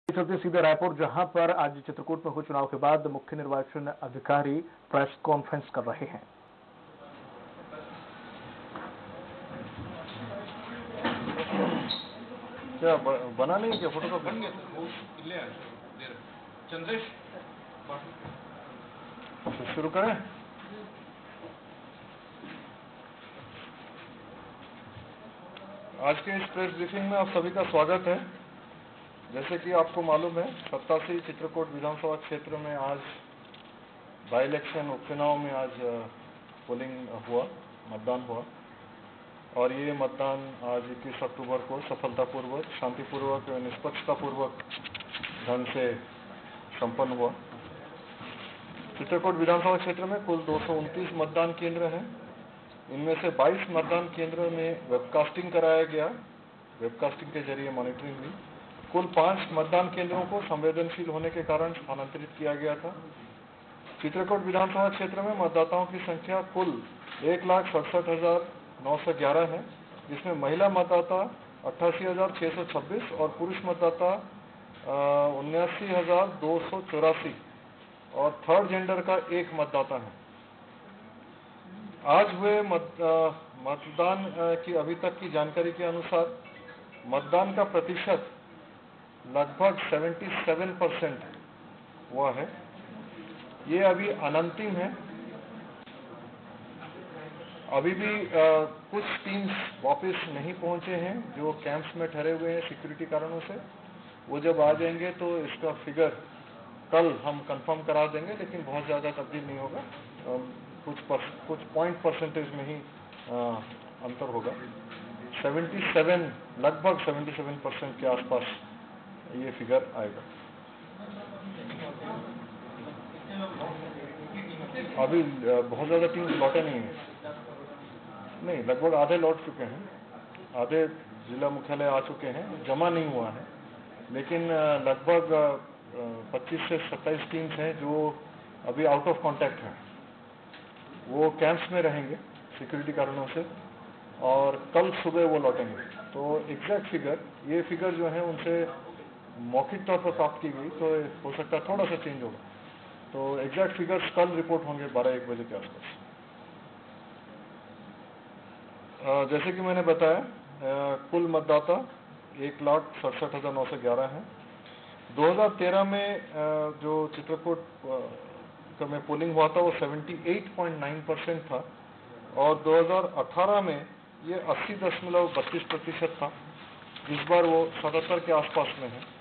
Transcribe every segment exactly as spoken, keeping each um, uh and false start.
चलते सीधे रायपुर, जहां पर आज चित्रकूट में हुए चुनाव के बाद मुख्य निर्वाचन अधिकारी प्रेस कॉन्फ्रेंस कर रहे हैं। क्या बना नहीं क्या फोटो कॉपी बन गया चंद्रेश शुरू करें। आज के इस प्रेस ब्रीफिंग में आप सभी का स्वागत है। जैसे कि आपको मालूम है, सत्तासी चित्रकूट विधानसभा क्षेत्र में आज बाई इलेक्शन उपचुनाव में आज पोलिंग हुआ, मतदान हुआ और ये मतदान आज इक्कीस अक्टूबर को सफलतापूर्वक, शांतिपूर्वक और निष्पक्षतापूर्वक ढंग से संपन्न हुआ। चित्रकूट विधानसभा क्षेत्र में कुल दो सौ उनतीस मतदान केंद्र हैं। इनमें से बाईस मतदान केंद्रों में वेबकास्टिंग कराया गया, वेबकास्टिंग के जरिए मॉनिटरिंग हुई। कुल पांच मतदान केंद्रों को संवेदनशील होने के कारण स्थानांतरित किया गया था। चित्रकूट विधानसभा क्षेत्र में मतदाताओं की संख्या कुल एक लाख सड़सठ हजार नौ सौ ग्यारह है, जिसमें महिला मतदाता अट्ठासी हजार छह सौ छब्बीस और पुरुष मतदाता उन्यासी हजार दो सौ चौरासी और थर्ड जेंडर का एक मतदाता है। आज हुए मत, मतदान की अभी तक की जानकारी के अनुसार मतदान का प्रतिशत लगभग सतहत्तर परसेंट हुआ है। ये अभी अनंतिम है। अभी भी आ, कुछ टीम्स वापस नहीं पहुंचे हैं जो कैंप्स में ठहरे हुए हैं सिक्योरिटी कारणों से। वो जब आ जाएंगे तो इसका फिगर कल हम कंफर्म करा देंगे, लेकिन बहुत ज़्यादा तब्दील नहीं होगा। आ, कुछ पर, कुछ पॉइंट परसेंटेज में ही आ, अंतर होगा। सतहत्तर लगभग सतहत्तर परसेंट के आसपास ये फिगर आएगा। अभी बहुत ज़्यादा टीम लौटे नहीं है, नहीं लगभग आधे लौट चुके हैं, आधे जिला मुख्यालय आ चुके हैं, जमा नहीं हुआ है। लेकिन लगभग पच्चीस से सत्ताईस टीम्स हैं जो अभी आउट ऑफ कांटेक्ट हैं, वो कैंप्स में रहेंगे सिक्योरिटी कारणों से और कल सुबह वो लौटेंगे। तो एग्जैक्ट फिगर, ये फिगर जो है उनसे मौखिक तौर पर प्राप्त की गई, तो हो सकता है थोड़ा सा चेंज होगा। तो एग्जैक्ट फिगर्स कल रिपोर्ट होंगे बारह एक बजे के आसपास। जैसे कि मैंने बताया, कुल मतदाता एक लाख सड़सठ हजार नौ सौ ग्यारह है। दो हजार तेरह में जो चित्रकूट में पोलिंग हुआ था वो अठहत्तर पॉइंट नौ परसेंट था और दो हजार अठारह में ये अस्सी दशमलव बत्तीस प्रतिशत था। इस बार वो सतहत्तर के आसपास में है।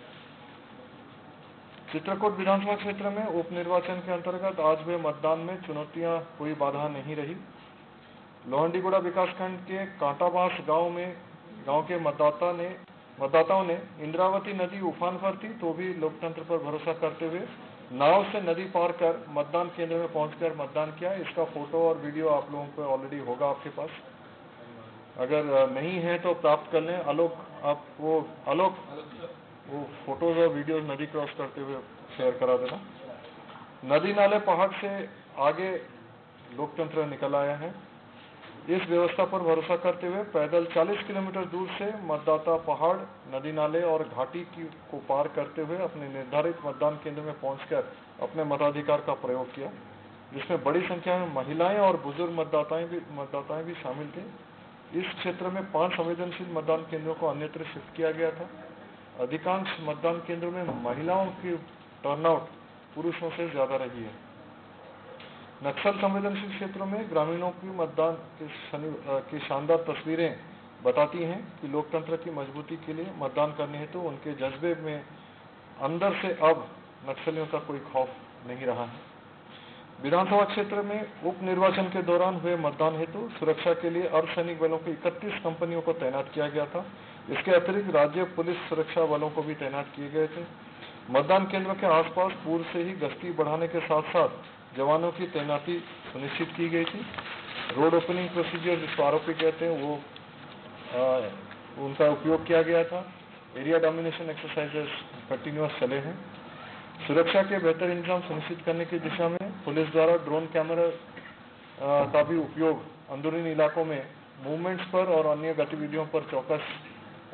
चित्रकूट विधानसभा क्षेत्र में उप निर्वाचन के अंतर्गत आज हुए मतदान में चुनौतियां कोई बाधा नहीं रही। लोहंडीगुड़ा विकासखंड के कांटाबास गांव में गांव के मतदाता ने मतदाताओं ने इंद्रावती नदी उफान पर थी तो भी लोकतंत्र पर भरोसा करते हुए नाव से नदी पार कर मतदान केंद्र में पहुंचकर मतदान किया। इसका फोटो और वीडियो आप लोगों को ऑलरेडी होगा आपके पास, अगर नहीं है तो प्राप्त कर लें। आलोक, आप वो आलोक वो फोटोज और वीडियोज नदी क्रॉस करते हुए शेयर करा देना। नदी नाले पहाड़ से आगे लोकतंत्र निकल आया है। इस व्यवस्था पर भरोसा करते हुए पैदल चालीस किलोमीटर दूर से मतदाता पहाड़, नदी नाले और घाटी की को पार करते हुए अपने निर्धारित मतदान केंद्र में पहुंचकर अपने मताधिकार का प्रयोग किया, जिसमें बड़ी संख्या में महिलाएं और बुजुर्ग मतदाताएं भी मतदाताएं भी शामिल थे। इस क्षेत्र में पांच संवेदनशील मतदान केंद्रों को अन्यत्र शिफ्ट किया गया था। अधिकांश मतदान केंद्रों में महिलाओं की टर्नआउट पुरुषों से ज्यादा रही है। नक्सल संवेदनशील क्षेत्रों में ग्रामीणों की मतदान की शानदार तस्वीरें बताती हैं कि लोकतंत्र की मजबूती के लिए मतदान करने हेतु तो उनके जज्बे में अंदर से अब नक्सलियों का कोई खौफ नहीं रहा है। विधानसभा क्षेत्र में उप निर्वाचन के दौरान हुए मतदान हेतु सुरक्षा के लिए अर्धसैनिक बलों की इकतीस कंपनियों को तैनात किया गया था। इसके अतिरिक्त राज्य पुलिस सुरक्षा बलों को भी तैनात किए गए थे। मतदान केंद्रों के आसपास पूर्व से ही गश्ती बढ़ाने के साथ साथ जवानों की तैनाती सुनिश्चित की गई थी। रोड ओपनिंग प्रोसीजर जिसको आरोपी कहते हैं वो आ, उनका उपयोग किया गया था। एरिया डोमिनेशन एक्सरसाइजेस कंटिन्यूअस चले हैं। सुरक्षा के बेहतर इंतजाम सुनिश्चित करने की दिशा में पुलिस द्वारा ड्रोन कैमरा का भी उपयोग अंदरूनी इलाकों में मूवमेंट्स पर और अन्य गतिविधियों पर चौकस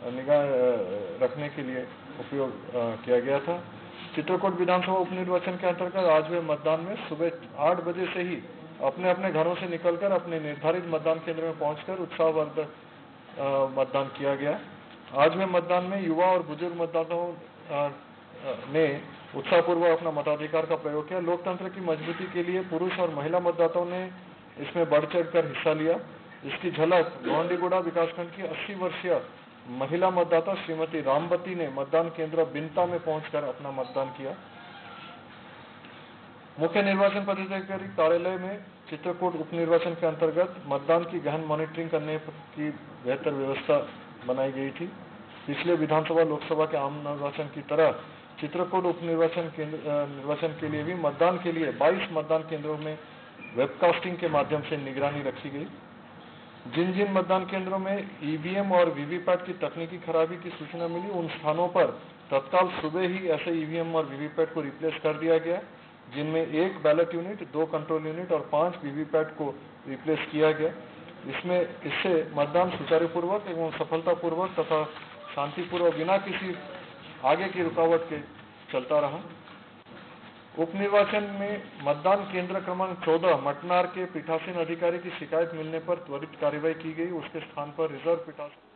निगाह रखने के लिए उपयोग किया गया था। चित्रकूट विधानसभा उपनिर्वाचन के अंतर्गत आज हुए मतदान में सुबह आठ बजे से ही अपने अपने घरों से निकलकर अपने निर्धारित मतदान केंद्र में पहुंचकर उत्साहवर्धक मतदान किया गया। आज हुए मतदान में युवा और बुजुर्ग मतदाताओं ने उत्साहपूर्वक अपना मताधिकार का प्रयोग किया। लोकतंत्र की मजबूती के लिए पुरुष और महिला मतदाताओं ने इसमें बढ़ चढ़कर हिस्सा लिया। इसकी झलक लोहांडीगुड़ा विकासखंड की अस्सी वर्षीय महिला मतदाता श्रीमती रामवती ने मतदान केंद्र बिनता में पहुंचकर अपना मतदान किया। मुख्य निर्वाचन पदाधिकारी कार्यालय में चित्रकूट उपनिर्वाचन के अंतर्गत मतदान की गहन मॉनिटरिंग करने की बेहतर व्यवस्था बनाई गई थी। पिछले विधानसभा लोकसभा के आम निर्वाचन की तरह चित्रकूट उपनिर्वाचन केंद्र निर्वाचन के लिए भी मतदान के लिए बाईस मतदान केंद्रों में वेबकास्टिंग के माध्यम से निगरानी रखी गई। जिन जिन मतदान केंद्रों में ईवीएम और वीवीपैट की तकनीकी खराबी की सूचना मिली, उन स्थानों पर तत्काल सुबह ही ऐसे ईवीएम और वीवीपैट को रिप्लेस कर दिया गया, जिनमें एक बैलेट यूनिट, दो कंट्रोल यूनिट और पांच वीवीपैट को रिप्लेस किया गया। इसमें इससे मतदान सुचारूपूर्वक एवं सफलतापूर्वक तथा शांतिपूर्वक बिना किसी आगे की रुकावट के चलता रहा। उपनिर्वाचन में मतदान केंद्र क्रमांक चौदह मटनार के पीठासीन अधिकारी की शिकायत मिलने पर त्वरित कार्रवाई की गई। उसके स्थान पर रिजर्व पीठासीन